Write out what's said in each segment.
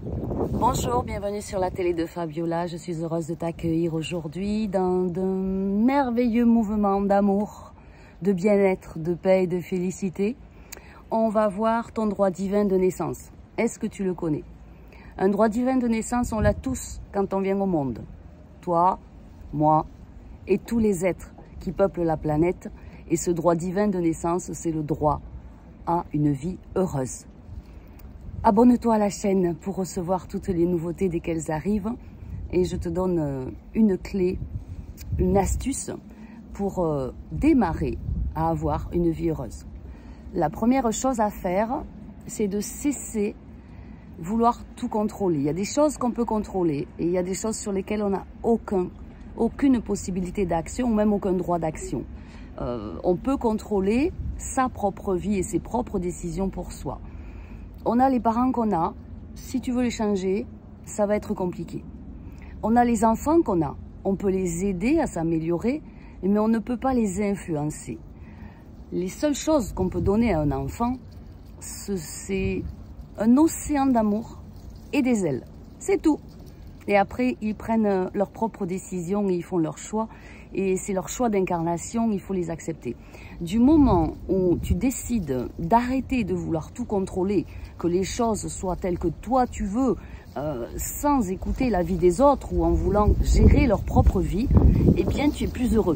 Bonjour, bienvenue sur la télé de Fabiola. Je suis heureuse de t'accueillir aujourd'hui dans un merveilleux mouvement d'amour, de bien-être, de paix et de félicité. On va voir ton droit divin de naissance. Est-ce que tu le connais? Un droit divin de naissance, on l'a tous quand on vient au monde. Toi, moi et tous les êtres qui peuplent la planète. Et ce droit divin de naissance, c'est le droit à une vie heureuse. Abonne-toi à la chaîne pour recevoir toutes les nouveautés dès qu'elles arrivent. Et je te donne une clé, une astuce pour démarrer à avoir une vie heureuse. La première chose à faire, c'est de cesser de vouloir tout contrôler. Il y a des choses qu'on peut contrôler et il y a des choses sur lesquelles on n'a aucune possibilité d'action ou même aucun droit d'action. On peut contrôler sa propre vie et ses propres décisions pour soi. On a les parents qu'on a, si tu veux les changer, ça va être compliqué. On a les enfants qu'on a, on peut les aider à s'améliorer, mais on ne peut pas les influencer. Les seules choses qu'on peut donner à un enfant, c'est un océan d'amour et des ailes. C'est tout. Et après, ils prennent leurs propres décisions et ils font leurs choix. Et c'est leur choix d'incarnation, il faut les accepter. Du moment où tu décides d'arrêter de vouloir tout contrôler, que les choses soient telles que toi tu veux, sans écouter l'avis des autres ou en voulant gérer leur propre vie, eh bien tu es plus heureux.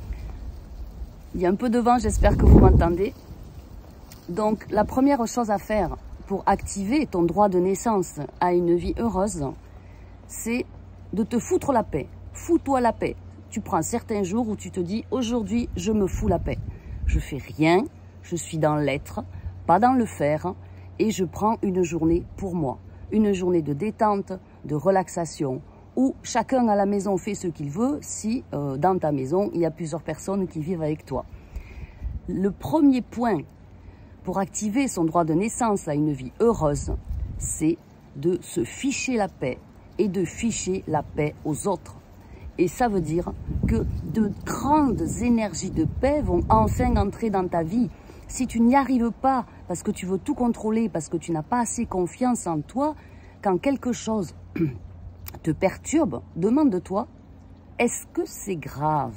Il y a un peu de vent, j'espère que vous m'entendez. Donc la première chose à faire pour activer ton droit de naissance à une vie heureuse, c'est de te foutre la paix. Fous-toi la paix. Tu prends certains jours où tu te dis « Aujourd'hui, je me fous la paix. Je fais rien, je suis dans l'être, pas dans le faire, et je prends une journée pour moi. Une journée de détente, de relaxation, où chacun à la maison fait ce qu'il veut si dans ta maison, il y a plusieurs personnes qui vivent avec toi. » Le premier point pour activer son droit de naissance à une vie heureuse, c'est de se ficher la paix et de ficher la paix aux autres. Et ça veut dire que de grandes énergies de paix vont enfin entrer dans ta vie. Si tu n'y arrives pas parce que tu veux tout contrôler, parce que tu n'as pas assez confiance en toi, quand quelque chose te perturbe, demande-toi, est-ce que c'est grave?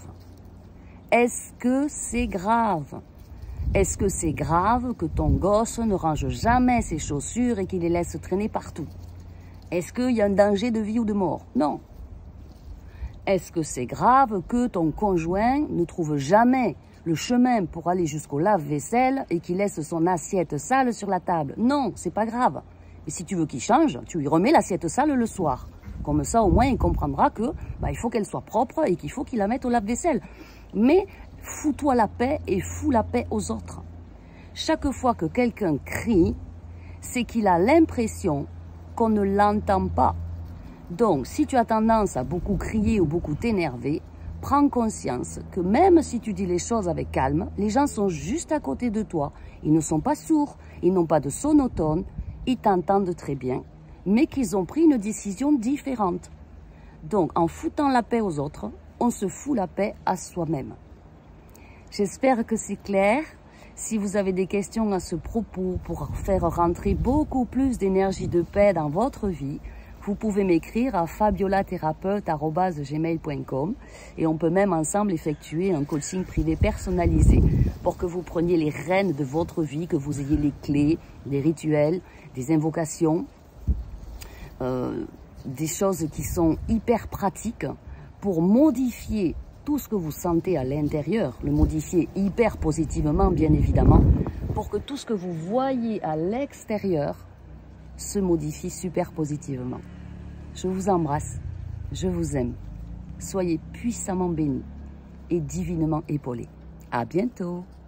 Est-ce que c'est grave? Est-ce que c'est grave que ton gosse ne range jamais ses chaussures et qu'il les laisse traîner partout? Est-ce qu'il y a un danger de vie ou de mort? Non. Est-ce que c'est grave que ton conjoint ne trouve jamais le chemin pour aller jusqu'au lave-vaisselle et qu'il laisse son assiette sale sur la table? Non, c'est pas grave. Mais si tu veux qu'il change, tu lui remets l'assiette sale le soir. Comme ça, au moins, il comprendra que il faut qu'elle soit propre et qu'il faut qu'il la mette au lave-vaisselle. Mais fous-toi la paix et fous la paix aux autres. Chaque fois que quelqu'un crie, c'est qu'il a l'impression qu'on ne l'entend pas. Donc, si tu as tendance à beaucoup crier ou beaucoup t'énerver, prends conscience que même si tu dis les choses avec calme, les gens sont juste à côté de toi. Ils ne sont pas sourds, ils n'ont pas de sonotone, ils t'entendent très bien, mais qu'ils ont pris une décision différente. Donc, en foutant la paix aux autres, on se fout la paix à soi-même. J'espère que c'est clair. Si vous avez des questions à ce propos pour faire rentrer beaucoup plus d'énergie de paix dans votre vie, vous pouvez m'écrire à fabiolathérapeute@gmail.com et on peut même ensemble effectuer un coaching privé personnalisé pour que vous preniez les rênes de votre vie, que vous ayez les clés, des rituels, des invocations, des choses qui sont hyper pratiques pour modifier tout ce que vous sentez à l'intérieur, le modifier hyper positivement bien évidemment, pour que tout ce que vous voyez à l'extérieur se modifie super positivement. Je vous embrasse, je vous aime. Soyez puissamment bénis et divinement épaulés. À bientôt.